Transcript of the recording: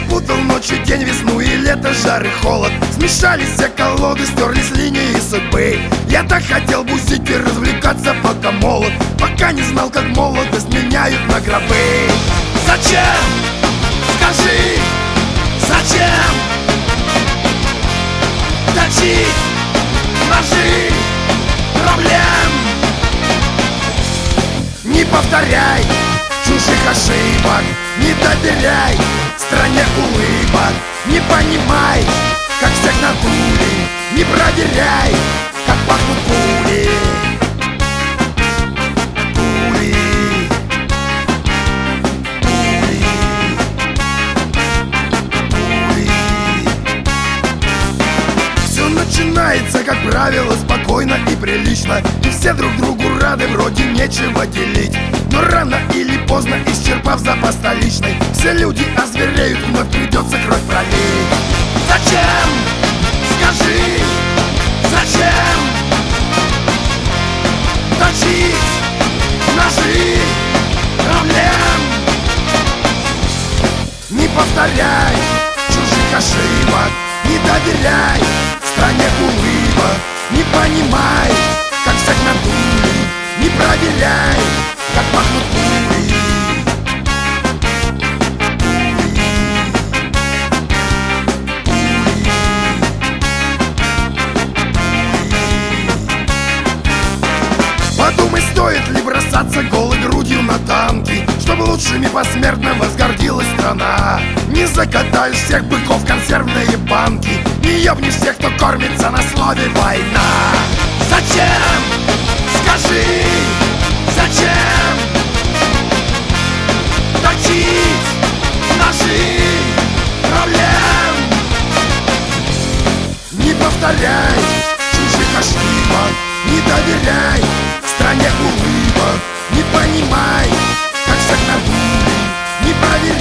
Перепутал ночью день, весну и лето, жар и холод. Смешались все колоды, стерлись линии судьбы. Я так хотел бузить и развлекаться, пока молод, пока не знал, как молодость меняют на гробы. Зачем? Скажи, зачем точить ножи проблем? Не повторяй чужих ошибок, не доверяй стране улыбок. Не понимай, как всех надули, не проверяй, как пахнут пули. Пули, пули, пули. Все начинается, как правило, спокойно и прилично, и все друг другу рады, вроде нечего делить. Но рано или поздно, исчерпав запас столичный, все люди озвереют, вновь придется кровь пролить. Зачем? Скажи, зачем точить ножи проблем? Не повторяй чужих ошибок, не доверяй стране улыбок. Не понимай, как всех надули, не проверяй, как пахнут пули. Подумай, стоит ли бросаться голой грудью на танки, чтобы лучшими посмертно возгордилась страна. Не закатаешь всех быков в консервные банки, не ёбнешь всех, кто кормится на слове война. Зачем? Скажи, зачем точить ножи проблем? Не повторяй чужих ошибок, не доверяй стране улыбок. Не понимай, как всех надули, не проверяй.